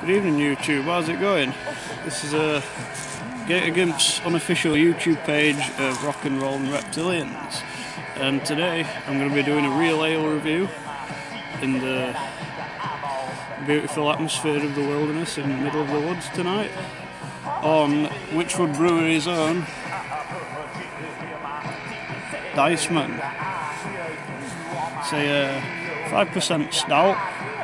Good evening YouTube, how's it going? This is a Gator Gimp's unofficial YouTube page of Rock and Roll and Reptilians, and today I'm going to be doing a real ale review in the beautiful atmosphere of the wilderness in the middle of the woods tonight on Wychwood Brewery's own Diceman. It's a 5% stout.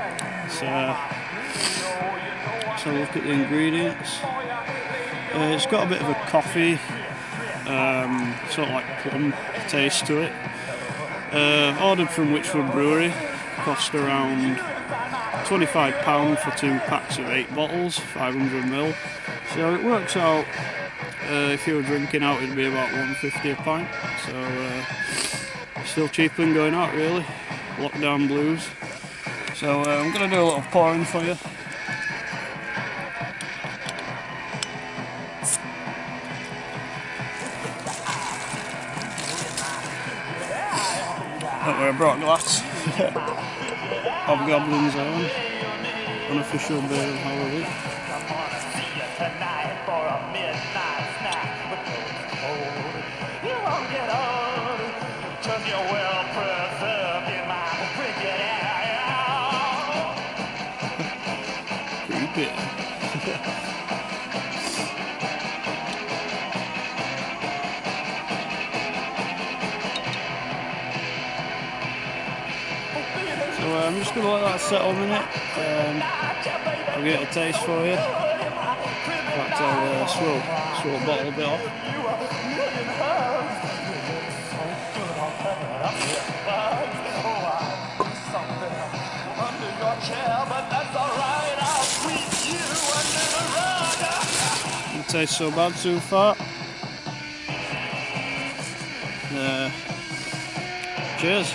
So look at the ingredients. It's got a bit of a coffee, sort of like plum taste to it. Ordered from Wychwood Brewery, cost around £25 for 2 packs of 8 bottles, 500ml. So it works out, if you were drinking out, it'd be about £1.50 a pint. So still cheaper than going out, really. Lockdown blues. So I'm going to do a lot of pouring for you. Don't worry, I brought glass. Hobgoblin's own unofficial beer of Halloween. Creepy. So I'm just going to let that settle a minute. I'll get a taste for you. In fact, I'll swirl the bottle a bit off. Doesn't taste so bad so far. Cheers.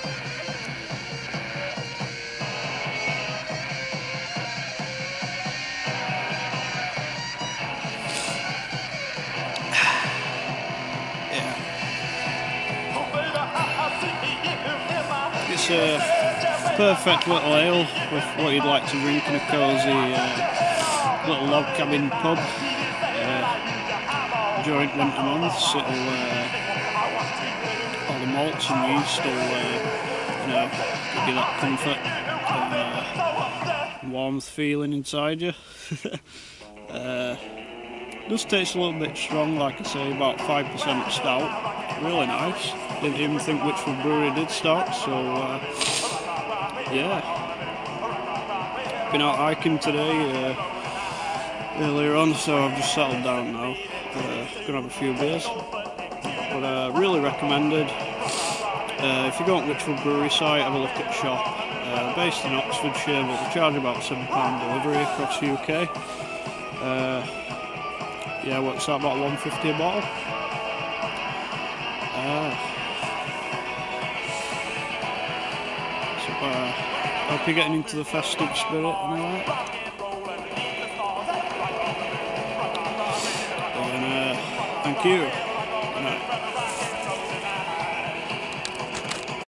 It's a perfect little ale with what you'd like to drink in a cosy little log cabin pub during winter months. All the malts and yeast will give you that comfort and warmth feeling inside you. It does taste a little bit strong, like I say, about 5% stout. Really nice. Didn't even think Wychwood Brewery did stout, so yeah. Been out hiking today earlier on, so I've just settled down now. Gonna have a few beers, but really recommended. If you go on Wychwood Brewery site, have a look at shop. Based in Oxfordshire, but they charge about £7 delivery across the UK. Yeah, works out about £1.50 a bottle. Hope you're getting into the festive spirit and all that. And thank you.